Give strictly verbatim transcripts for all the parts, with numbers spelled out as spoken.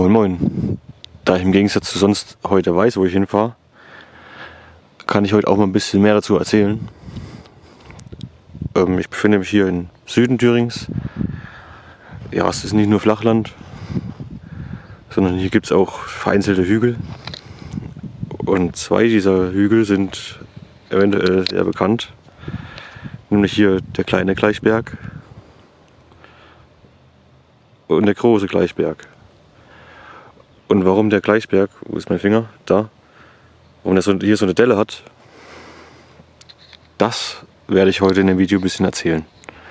Moin Moin. Da ich im Gegensatz zu sonst heute weiß, wo ich hinfahre, kann ich heute auch mal ein bisschen mehr dazu erzählen. Ähm, ich befinde mich hier im Süden Thürings. Ja, es ist nicht nur Flachland, sondern hier gibt es auch vereinzelte Hügel. Und zwei dieser Hügel sind eventuell sehr bekannt. Nämlich hier der kleine Gleichberg und der große Gleichberg. Und warum der Gleichberg, wo ist mein Finger? Da. Warum der so, hier so eine Delle hat, das werde ich heute in dem Video ein bisschen erzählen.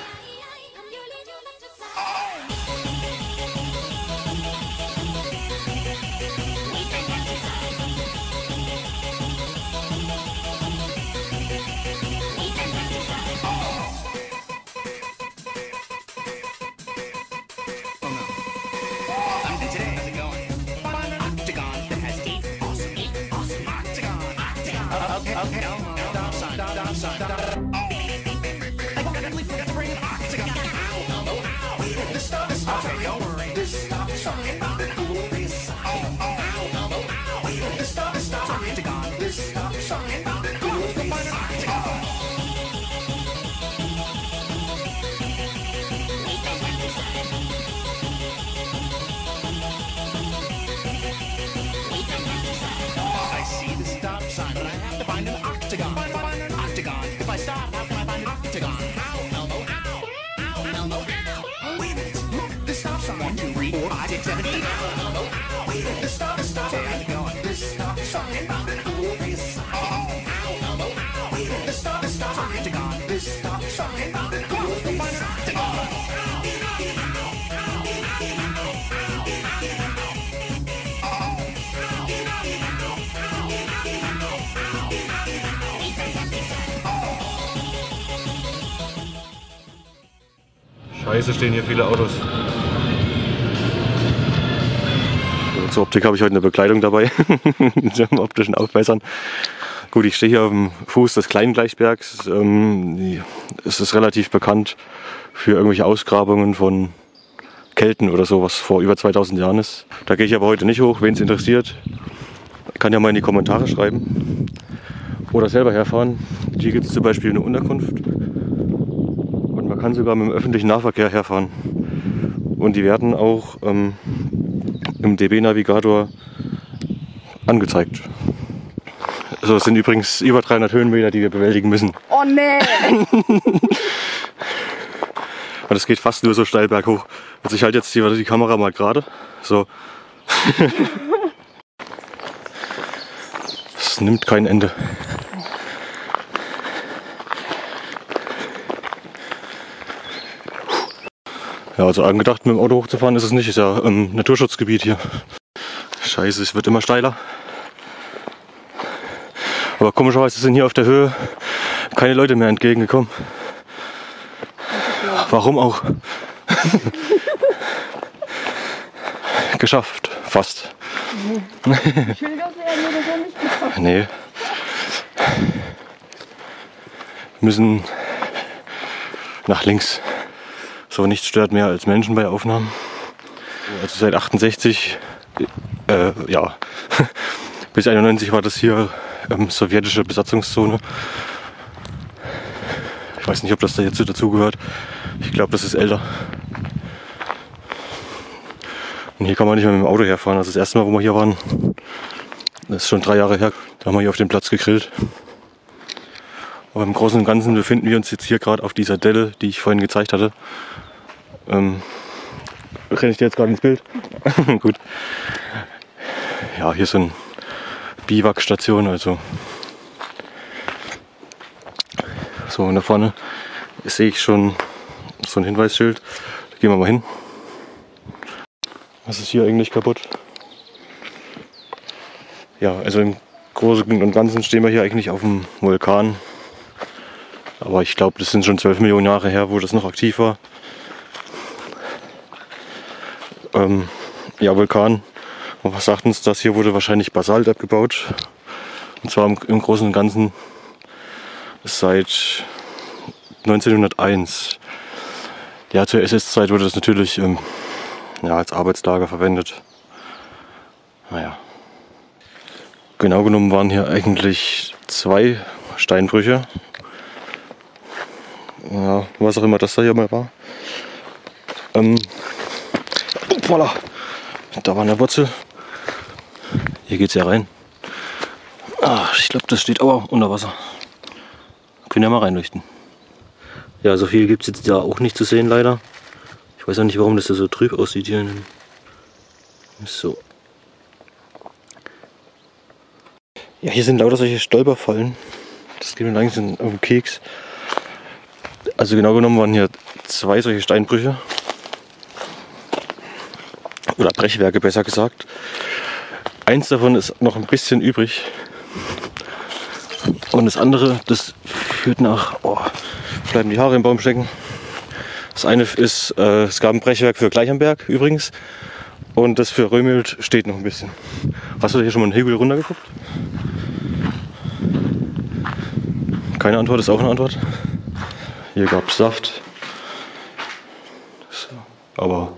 Scheiße, stehen hier viele Autos. Zur Optik habe ich heute eine Bekleidung dabei, zum optischen Aufbessern. Gut, ich stehe hier auf dem Fuß des kleinen Gleichbergs. Ähm, es ist relativ bekannt für irgendwelche Ausgrabungen von Kelten oder so, was vor über zweitausend Jahren ist. Da gehe ich aber heute nicht hoch. Wen es interessiert, kann ja mal in die Kommentare schreiben oder selber herfahren. Hier gibt es zum Beispiel eine Unterkunft und man kann sogar mit dem öffentlichen Nahverkehr herfahren. Und die werden auch ähm, im D B-Navigator angezeigt. Also es sind übrigens über dreihundert Höhenmeter, die wir bewältigen müssen. Oh nee! Und es geht fast nur so steil berghoch. Also ich halte jetzt die, die Kamera mal gerade. So. Es nimmt kein Ende. Ja, also angedacht mit dem Auto hochzufahren ist es nicht. Ist ja ähm, Naturschutzgebiet hier. Scheiße, es wird immer steiler. Aber komischerweise sind hier auf der Höhe keine Leute mehr entgegengekommen. Warum auch? Geschafft, fast. Schilder werden oder so nicht geschafft. Nee. Wir müssen nach links. So, nichts stört mehr als Menschen bei Aufnahmen. Also seit achtundsechzig, äh, ja, bis einundneunzig war das hier ähm, sowjetische Besatzungszone. Ich weiß nicht, ob das da jetzt dazu gehört. Ich glaube, das ist älter. Und hier kann man nicht mehr mit dem Auto herfahren. Also das erste Mal, wo wir hier waren, das ist schon drei Jahre her, da haben wir hier auf dem Platz gegrillt. Aber im Großen und Ganzen befinden wir uns jetzt hier gerade auf dieser Delle, die ich vorhin gezeigt hatte. Ähm, renne ich dir jetzt gerade ins Bild? Gut. Ja, hier ist so eine Biwakstation, also. So, und da vorne sehe ich schon so ein Hinweisschild. Da gehen wir mal hin. Was ist hier eigentlich kaputt? Ja, also im Großen und Ganzen stehen wir hier eigentlich auf dem Vulkan. Aber ich glaube, das sind schon zwölf Millionen Jahre her, wo das noch aktiv war. Ähm, ja, Vulkan. Und was sagt uns das? Hier wurde wahrscheinlich Basalt abgebaut. Und zwar im, im Großen und Ganzen seit neunzehnhunderteins. Ja, zur S S-Zeit wurde das natürlich ähm, ja, als Arbeitslager verwendet. Naja. Genau genommen waren hier eigentlich zwei Steinbrüche. Ja, was auch immer das da hier mal war. Ähm, voilà. Da war eine Wurzel. Hier geht's ja rein. Ah, ich glaube, das steht aber unter Wasser. Können ja mal reinleuchten. Ja, so viel gibt es jetzt da auch nicht zu sehen, leider. Ich weiß auch nicht, warum das da so trüb aussieht hier. So. Ja, hier sind lauter solche Stolperfallen. Das geht mir langsam auf den Keks. Also genau genommen waren hier zwei solche Steinbrüche. Oder Brechwerke besser gesagt. Eins davon ist noch ein bisschen übrig. Und das andere, das führt nach... Oh, bleiben die Haare im Baum stecken. Das eine ist, äh, es gab ein Brechwerk für Gleich am Berg übrigens. Und das für Römhild steht noch ein bisschen. Hast du hier schon mal einen Hügel runtergeguckt? Keine Antwort ist auch eine Antwort. Hier gab es Saft. So, aber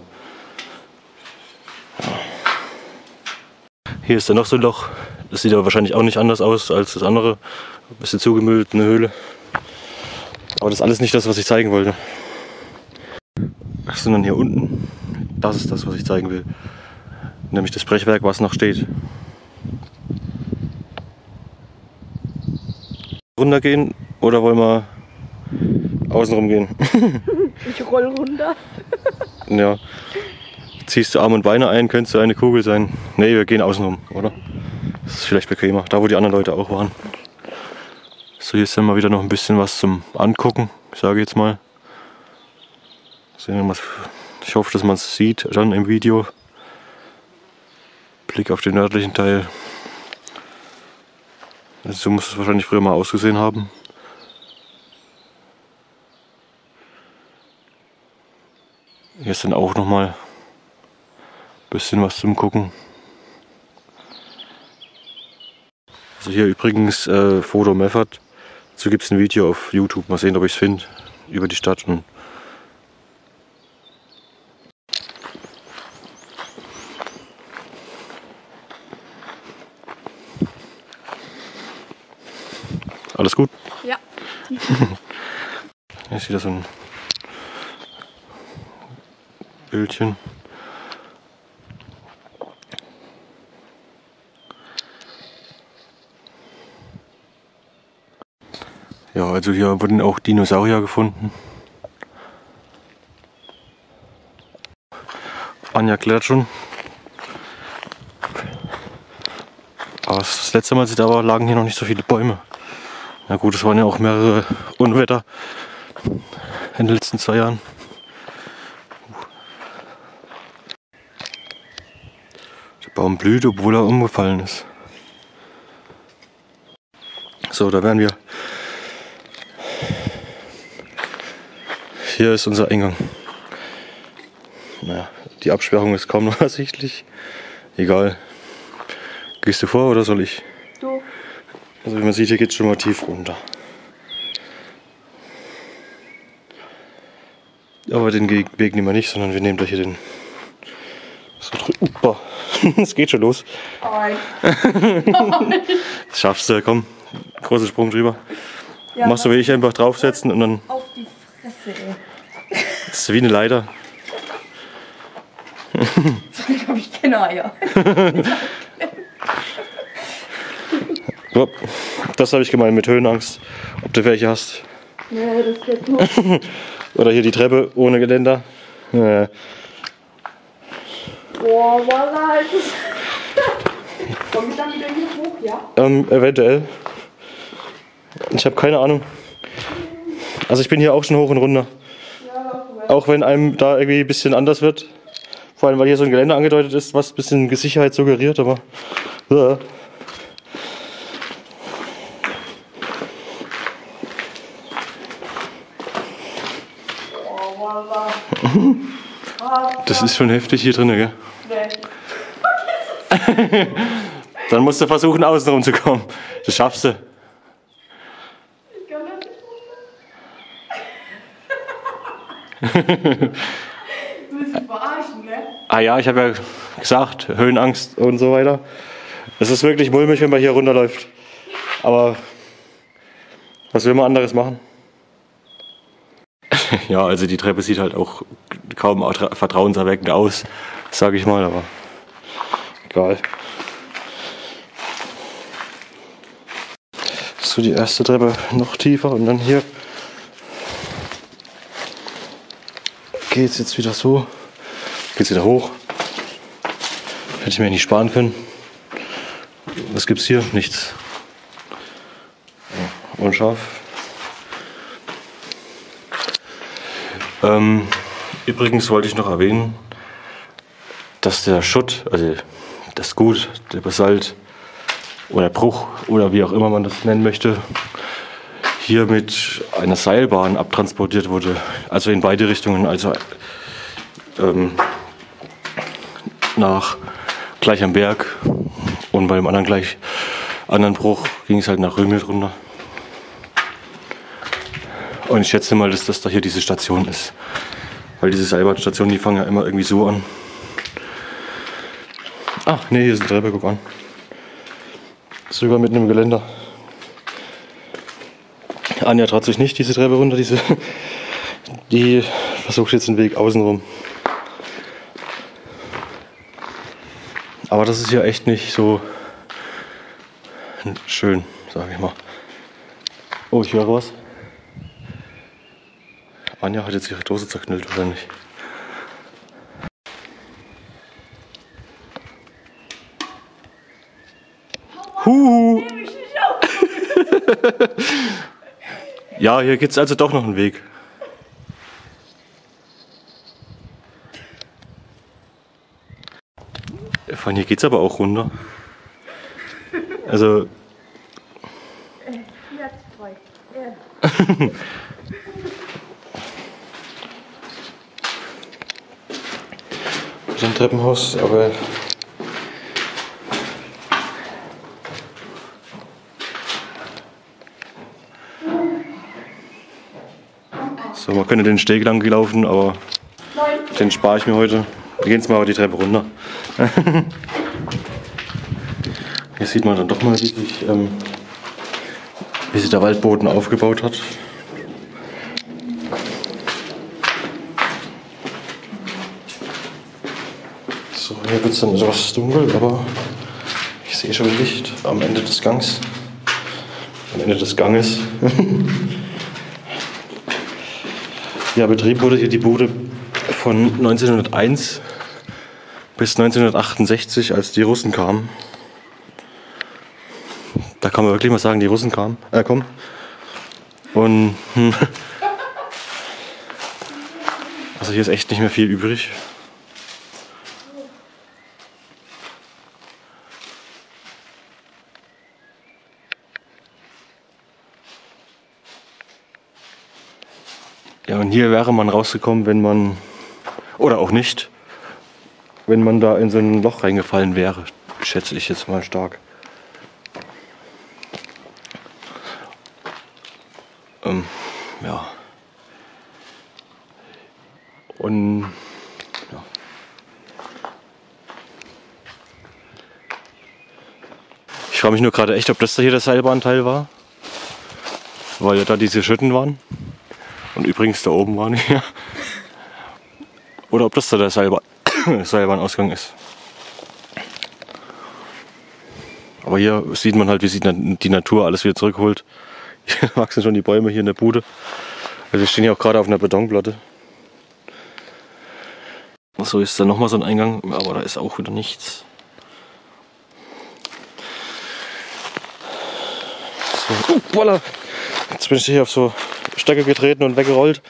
ja. Hier ist dann noch so ein Loch. Das sieht aber wahrscheinlich auch nicht anders aus als das andere. Ein bisschen zugemüllt, eine Höhle. Aber das ist alles nicht das, was ich zeigen wollte. Sondern hier unten, das ist das, was ich zeigen will. Nämlich das Brechwerk, was noch steht. Runtergehen oder wollen wir außenrum gehen? Ich roll runter. Ja. Ziehst du Arme und Beine ein, könnte es eine Kugel sein. Nee, wir gehen außenrum, oder? Das ist vielleicht bequemer, da wo die anderen Leute auch waren. So, hier ist dann mal wieder noch ein bisschen was zum Angucken, sage ich jetzt mal. Ich hoffe, dass man es sieht dann im Video. Blick auf den nördlichen Teil. Also so muss es wahrscheinlich früher mal ausgesehen haben. Hier ist dann auch noch mal ein bisschen was zum Gucken. Also hier übrigens äh, Foto Meffert. Dazu gibt es ein Video auf YouTube. Mal sehen, ob ich es finde. Über die Stadt. Und alles gut? Ja. Hier ist wieder so ein Bildchen. Ja, also hier wurden auch Dinosaurier gefunden. Anja klärt schon. Aber das letzte Mal, als ich da war, lagen hier noch nicht so viele Bäume. Na gut, es waren ja auch mehrere Unwetter in den letzten zwei Jahren. Der Baum blüht, obwohl er umgefallen ist. So, da wären wir. Hier ist unser Eingang. Naja, die Absperrung ist kaum noch ersichtlich. Egal. Gehst du vor oder soll ich? Du. Also wie man sieht, hier geht es schon mal tief runter. Aber den Weg nehmen wir nicht, sondern wir nehmen gleich hier den. So drüber. Es geht schon los. Das schaffst du, komm. Großer Sprung drüber. Ja, machst du wie ich, einfach draufsetzen und dann. Auf die Fresse, ey. Das ist wie eine Leiter. Ich glaube, ich kenne Eier. Das habe ich gemeint mit Höhenangst. Ob du welche hast. Nee, das geht nur. Oder hier die Treppe ohne Geländer. Nee. Boah, voila, ist es. Komm ich dann wieder hier hoch, ja? Ähm, eventuell. Ich habe keine Ahnung. Also ich bin hier auch schon hoch und runter. Ja, auch wenn einem da irgendwie ein bisschen anders wird. Vor allem, weil hier so ein Geländer angedeutet ist, was ein bisschen Sicherheit suggeriert, aber. Ja. Das ist schon heftig hier drin, gell? Nee. Dann musst du versuchen, außen rumzukommen. Das schaffst du. Ich kann das nicht. Du willst mich verarschen, gell? Ah ja, ich habe ja gesagt, Höhenangst und so weiter. Es ist wirklich mulmig, wenn man hier runterläuft. Aber was will man anderes machen? Ja, also die Treppe sieht halt auch kaum vertrauenserweckend aus, sage ich mal, aber egal. So, die erste Treppe noch tiefer und dann hier geht es jetzt wieder so, geht es wieder hoch. Hätte ich mir nicht sparen können. Was gibt's hier? Nichts. Unscharf. Ähm, übrigens wollte ich noch erwähnen, dass der Schutt, also das Gut, der Basalt oder Bruch oder wie auch immer man das nennen möchte, hier mit einer Seilbahn abtransportiert wurde. Also in beide Richtungen, also ähm, nach gleich am Berg und bei dem anderen gleich anderen Bruch ging es halt nach Römhild runter. Und ich schätze mal, dass das da hier diese Station ist. Weil diese Seilbahnstationen, die fangen ja immer irgendwie so an. Ach, nee, hier ist eine Treppe, guck an. Sogar mitten im Geländer. Anja traut sich nicht diese Treppe runter, diese, die versucht jetzt den Weg außenrum. Aber das ist ja echt nicht so schön, sage ich mal. Oh, ich höre was. Anja hat jetzt ihre Dose zerknüllt wahrscheinlich. Huhu! Ja, hier gibt es also doch noch einen Weg. Von hier geht's aber auch runter. Also. So ein Treppenhaus, aber. So, man könnte den Steg lang gelaufen, aber den spare ich mir heute. Wir gehen jetzt mal die Treppe runter. Hier sieht man dann doch mal, wie sich, ähm, wie sich der Waldboden aufgebaut hat. So, hier wird es dann etwas dunkel, aber ich sehe schon Licht am Ende des Gangs. Am Ende des Ganges. Ja, betrieben wurde hier die Bude von neunzehnhunderteins bis neunzehnhundertachtundsechzig, als die Russen kamen. Da kann man wirklich mal sagen, die Russen kamen, äh, kommen. Und hm, also hier ist echt nicht mehr viel übrig. Ja, und hier wäre man rausgekommen, wenn man, oder auch nicht, wenn man da in so ein Loch reingefallen wäre, schätze ich jetzt mal stark. Ähm, ja. Und ja. Ich frage mich nur gerade echt, ob das da hier der Seilbahnteil war, weil ja da diese Schütten waren. Und übrigens da oben waren hier. Oder ob das da der Seilbahn, Seilbahnausgang ist. Aber hier sieht man halt, wie sich die Natur alles wieder zurückholt. Hier wachsen schon die Bäume hier in der Bude. Also wir stehen hier auch gerade auf einer Betonplatte. So ist da nochmal so ein Eingang, aber da ist auch wieder nichts. So. Oh, voila. Jetzt bin ich hier auf so Stöcke getreten und weggerollt.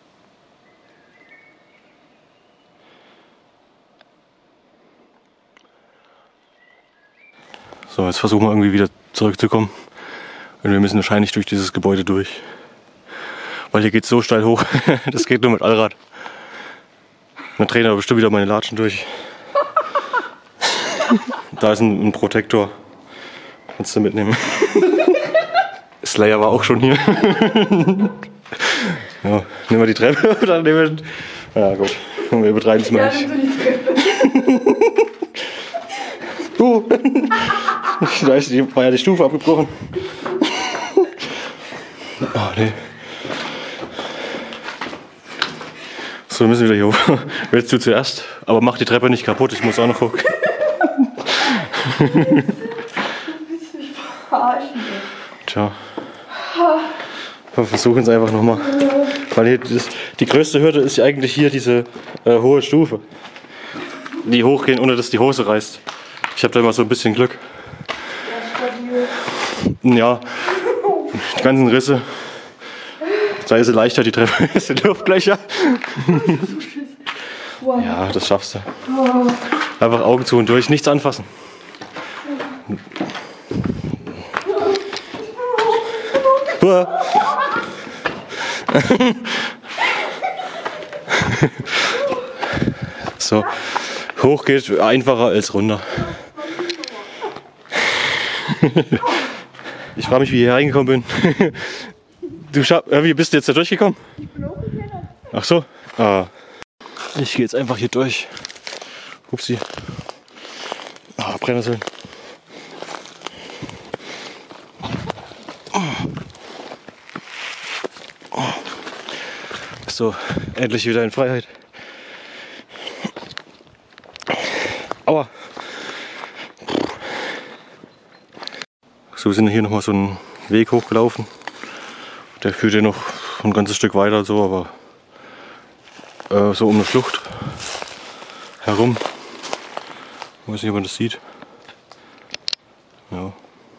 So, jetzt versuchen wir irgendwie wieder zurückzukommen. Und wir müssen wahrscheinlich durch dieses Gebäude durch. Weil hier geht es so steil hoch. Das geht nur mit Allrad. Dann drehen aber bestimmt wieder meine Latschen durch. Da ist ein, ein Protektor. Kannst du mitnehmen. Slayer war auch schon hier. Ja, nehmen wir die Treppe oder nehmen wir. Ja gut, wir übertreiben es mal nicht. Uh. Da ist die, war ja die Stufe abgebrochen. Oh, nee. So, wir müssen wieder hier hoch. Willst du zuerst? Aber mach die Treppe nicht kaputt, ich muss auch noch hoch. Du willst mich verarschen. Tja. Wir versuchen es einfach nochmal. Weil hier das, die größte Hürde ist ja eigentlich hier diese äh, hohe Stufe. Die hochgehen, ohne dass die Hose reißt. Ich habe da immer so ein bisschen Glück. Ja, die ganzen Risse. Da ist sie leichter, die Treppe ist die Luftlöcher. Ja, das schaffst du. Einfach Augen zu und durch, nichts anfassen. So, hoch geht einfacher als runter. Ich frage mich, wie ich hier reingekommen bin. Du schaff, wie bist du jetzt da durchgekommen? Ach so. Ah. Ich gehe jetzt einfach hier durch. Upsi. Ah, Brennnesseln. So, endlich wieder in Freiheit. Aua. So, wir sind hier nochmal so einen Weg hochgelaufen. Der führt ja noch ein ganzes Stück weiter, so, aber äh, so um eine Schlucht herum. Ich weiß nicht, ob man das sieht. Ja.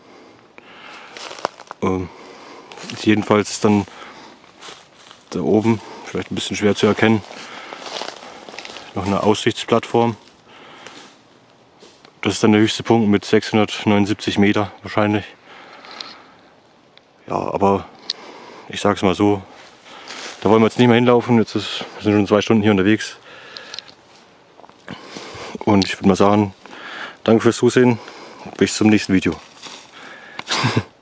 Ähm, jedenfalls ist dann da oben, vielleicht ein bisschen schwer zu erkennen, noch eine Aussichtsplattform. Das ist dann der höchste Punkt mit sechshundertneunundsiebzig Meter wahrscheinlich. Ja, aber ich sag's mal so, da wollen wir jetzt nicht mehr hinlaufen. Jetzt ist, wir sind schon zwei Stunden hier unterwegs. Und ich würde mal sagen, danke fürs Zusehen. Bis zum nächsten Video.